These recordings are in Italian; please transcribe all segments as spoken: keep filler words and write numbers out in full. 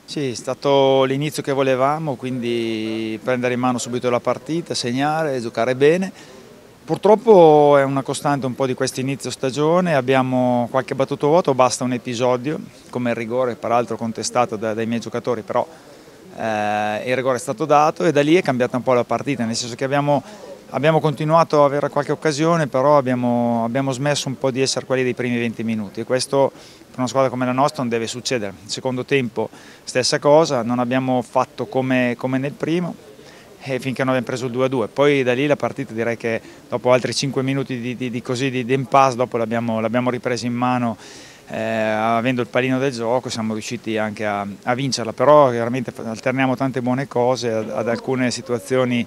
Sì, è stato l'inizio che volevamo, quindi prendere in mano subito la partita, segnare, giocare bene. Purtroppo è una costante un po' di questo inizio stagione, abbiamo qualche battuto vuoto, basta un episodio, come il rigore, peraltro contestato da, dai miei giocatori, però eh, il rigore è stato dato e da lì è cambiata un po' la partita, nel senso che abbiamo, abbiamo continuato a avere qualche occasione, però abbiamo, abbiamo smesso un po' di essere quelli dei primi venti minuti e questo per una squadra come la nostra non deve succedere. Il secondo tempo stessa cosa, non abbiamo fatto come, come nel primo e finché non abbiamo preso il due a due, poi da lì la partita direi che dopo altri cinque minuti di, di, di, così, di impasse dopo l'abbiamo ripresa in mano eh, avendo il pallino del gioco, siamo riusciti anche a, a vincerla, però chiaramente alterniamo tante buone cose ad, ad alcune situazioni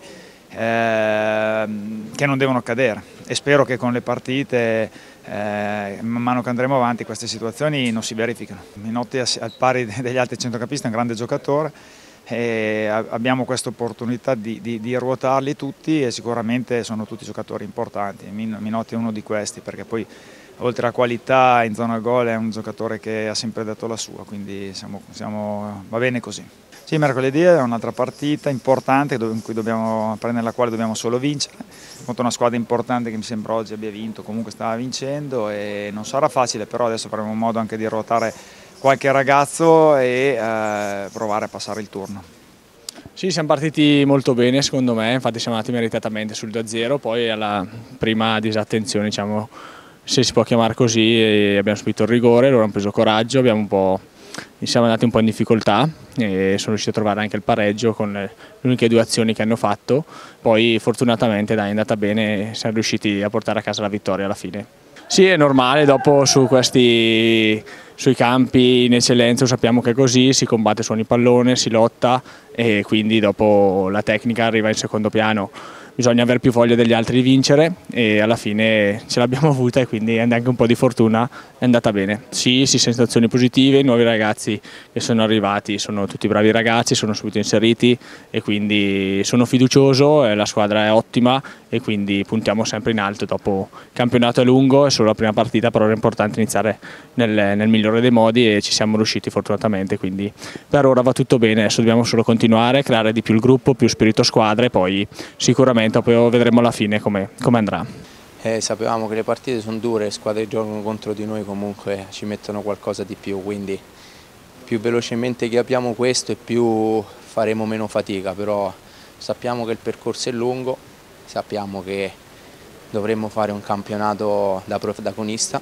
eh, che non devono accadere e spero che con le partite eh, man mano che andremo avanti queste situazioni non si verificano. Minotti al pari degli altri centrocampisti è un grande giocatore e abbiamo questa opportunità di, di, di ruotarli tutti e sicuramente sono tutti giocatori importanti. Minotti è uno di questi perché poi oltre alla qualità in zona gol è un giocatore che ha sempre dato la sua, quindi siamo, siamo, va bene così. Sì, mercoledì è un'altra partita importante in cui dobbiamo, nella quale dobbiamo solo vincere contro una squadra importante che mi sembra oggi abbia vinto, comunque stava vincendo e non sarà facile, però adesso avremo modo anche di ruotare qualche ragazzo e eh, provare a passare il turno. Sì, siamo partiti molto bene secondo me, infatti siamo andati meritatamente sul due a zero, poi alla prima disattenzione, diciamo, se si può chiamare così, abbiamo subito il rigore, loro hanno preso coraggio, abbiamo un po', siamo andati un po' in difficoltà e sono riusciti a trovare anche il pareggio con le uniche due azioni che hanno fatto, poi fortunatamente dai, è andata bene e siamo riusciti a portare a casa la vittoria alla fine. Sì, è normale, dopo su questi, sui campi in eccellenza sappiamo che è così, si combatte su ogni pallone, si lotta e quindi dopo la tecnica arriva in secondo piano. Bisogna avere più voglia degli altri di vincere e alla fine ce l'abbiamo avuta e quindi anche un po' di fortuna è andata bene. Sì, sì, sensazioni positive, i nuovi ragazzi che sono arrivati sono tutti bravi ragazzi, sono subito inseriti e quindi sono fiducioso, la squadra è ottima e quindi puntiamo sempre in alto. Dopo il campionato è lungo, è solo la prima partita, però era importante iniziare nel, nel migliore dei modi e ci siamo riusciti fortunatamente, quindi per ora va tutto bene, adesso dobbiamo solo continuare, creare di più il gruppo, più spirito squadra e poi sicuramente poi vedremo alla fine come, come andrà. Eh, sapevamo che le partite sono dure, le squadre che giocano contro di noi comunque ci mettono qualcosa di più, quindi più velocemente capiamo questo e più faremo meno fatica, però sappiamo che il percorso è lungo, sappiamo che dovremmo fare un campionato da protagonista,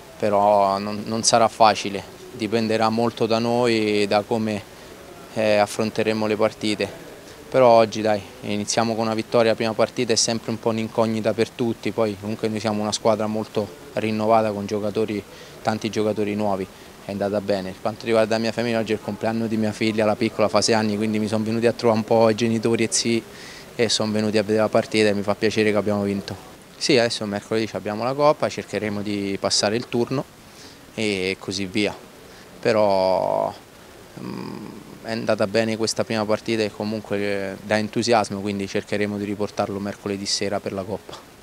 però non, non sarà facile, dipenderà molto da noi e da come eh, affronteremo le partite. Però oggi dai, iniziamo con una vittoria, la prima partita è sempre un po' un'incognita per tutti, poi comunque noi siamo una squadra molto rinnovata con giocatori, tanti giocatori nuovi, è andata bene. Per quanto riguarda la mia famiglia, oggi è il compleanno di mia figlia, la piccola fa sei anni, quindi mi sono venuti a trovare un po' i genitori e zii e sono venuti a vedere la partita e mi fa piacere che abbiamo vinto. Sì, adesso mercoledì abbiamo la Coppa, cercheremo di passare il turno e così via, però è andata bene questa prima partita e comunque dà entusiasmo, quindi cercheremo di riportarlo mercoledì sera per la Coppa.